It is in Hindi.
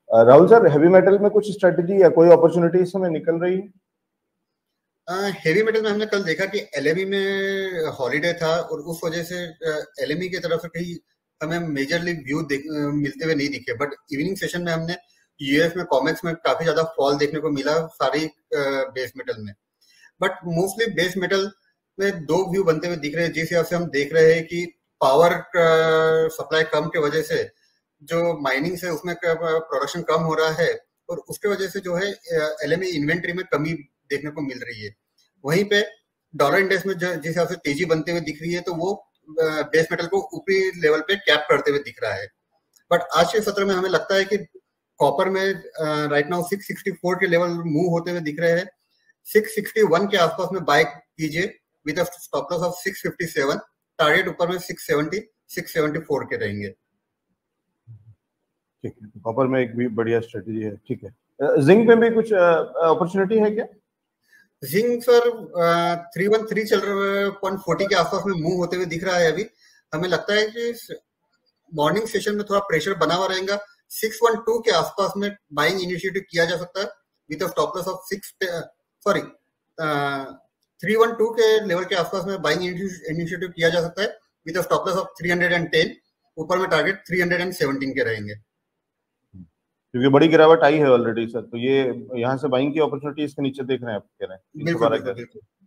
राहुल सर, हेवी मेटल में कुछ स्ट्रेटजी या कोई अपॉर्चुनिटी इस समय निकल रही है? हेवी मेटल में हमने कल देखा कि एलएमई में हॉलीडे था और उस वजह से एलएमई की तरफ से कहीं हमें मेजरली व्यू मिलते हुए नहीं दिखे, बट इवनिंग सेशन में हमने यूएस में कॉमेक्स में काफी ज्यादा फॉल देखने को मिला सारी बेस मेटल में। बट मोस्टली बेस मेटल में दो व्यू बनते हुए दिख रहे हैं। जिस हिसाब से हम देख रहे हैं कि पावर सप्लाई कम की वजह से जो माइनिंग से उसमें प्रोडक्शन कम हो रहा है और उसके वजह से जो है एलएमई इन्वेंट्री में कमी देखने को मिल रही है। वहीं पे डॉलर इंडेक्स में जिस हिसाब से तेजी बनते हुए दिख रही है तो वो बेस मेटल को ऊपरी लेवल पे कैप करते हुए दिख रहा है। बट आज के सत्र में हमें लगता है कि कॉपर में राइट नाउ 664 के लेवल मूव होते हुए दिख रहे हैं। 661 के आसपास में बाय कीजिए with a stop loss of 657। Target ऊपर में 670 674 के रहेंगे। ठीक है, कॉपर में एक भी बढ़िया स्ट्रेटजी है। ठीक है, जिंक में भी कुछ अपॉर्चुनिटी है क्या? जिंक सर 313 चल रहा है, 0.40 के आसपास में मूव होते हुए दिख रहा है। अभी हमें लगता है कि मॉर्निंग सेशन में थोड़ा प्रेशर बना हुआ रहेगा। 612 के आसपास में बाइंग इनिशिएटिव किया जा सकता है विद स्टॉप लॉस ऑफ 312 के लेवल के आसपास में बाइंग इनिशिएटिव किया जा सकता है विद स्टॉप लॉस ऑफ 310। ऊपर में टारगेट 317 के रहेंगे। क्योंकि बड़ी गिरावट आई है ऑलरेडी सर, तो ये यहाँ से बाइंग की अपॉर्चुनिटी इसके नीचे देख रहे हैं आप, कह रहे हैं? बिल्कुल बिल्कुल बिल्कुल।